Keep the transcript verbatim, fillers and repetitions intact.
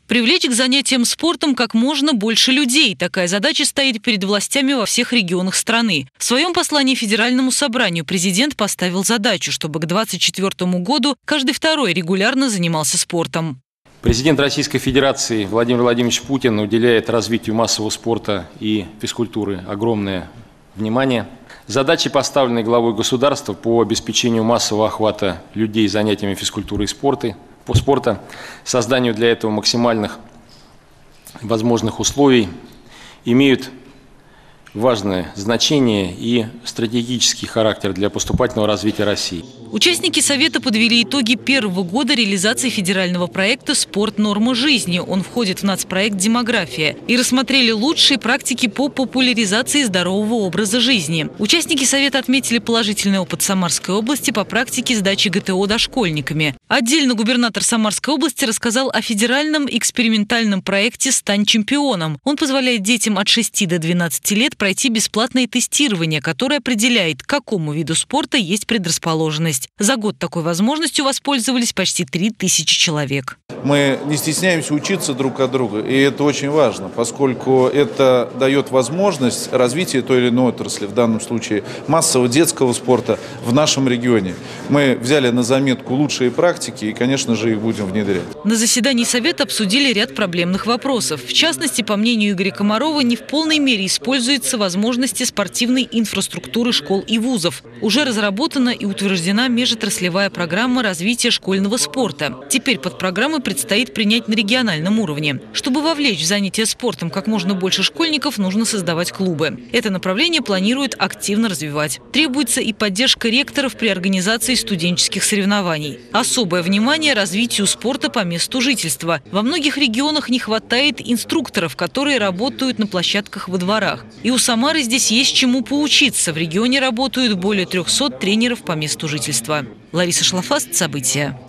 Привлечь к занятиям спортом как можно больше людей. Такая задача стоит перед властями во всех регионах страны. В своем послании Федеральному собранию президент поставил задачу, чтобы к двадцать четвёртому году каждый второй регулярно занимался спортом. Президент Российской Федерации Владимир Владимирович Путин уделяет развитию массового спорта и физкультуры огромное внимание. Задачи, поставленные главой государства по обеспечению массового охвата людей занятиями физкультуры и спорта, по спорта, созданию для этого максимальных возможных условий, имеют важное значение и стратегический характер для поступательного развития России. Участники Совета подвели итоги первого года реализации федерального проекта «Спорт. Норма жизни». Он входит в нацпроект «Демография». И рассмотрели лучшие практики по популяризации здорового образа жизни. Участники Совета отметили положительный опыт Самарской области по практике сдачи гэ тэ о дошкольниками. Отдельно губернатор Самарской области рассказал о федеральном экспериментальном проекте «Стань чемпионом». Он позволяет детям от шести до двенадцати лет пройти бесплатное тестирование, которое определяет, к какому виду спорта есть предрасположенность. За год такой возможностью воспользовались почти три тысячи человек. Мы не стесняемся учиться друг от друга, и это очень важно, поскольку это дает возможность развития той или иной отрасли, в данном случае массового детского спорта в нашем регионе. Мы взяли на заметку лучшие практики и, конечно же, их будем внедрять. На заседании Совета обсудили ряд проблемных вопросов. В частности, по мнению Игоря Комарова, не в полной мере используются возможности спортивной инфраструктуры школ и вузов. Уже разработана и утверждена межотраслевая программа развития школьного спорта. Теперь под программой предстоит принять на региональном уровне. Чтобы вовлечь в занятия спортом как можно больше школьников, нужно создавать клубы. Это направление планируют активно развивать. Требуется и поддержка ректоров при организации студенческих соревнований. Особое внимание развитию спорта по месту жительства. Во многих регионах не хватает инструкторов, которые работают на площадках во дворах. И у Самары здесь есть чему поучиться. В регионе работают более трёхсот тренеров по месту жительства. Лариса Шлафаст, события.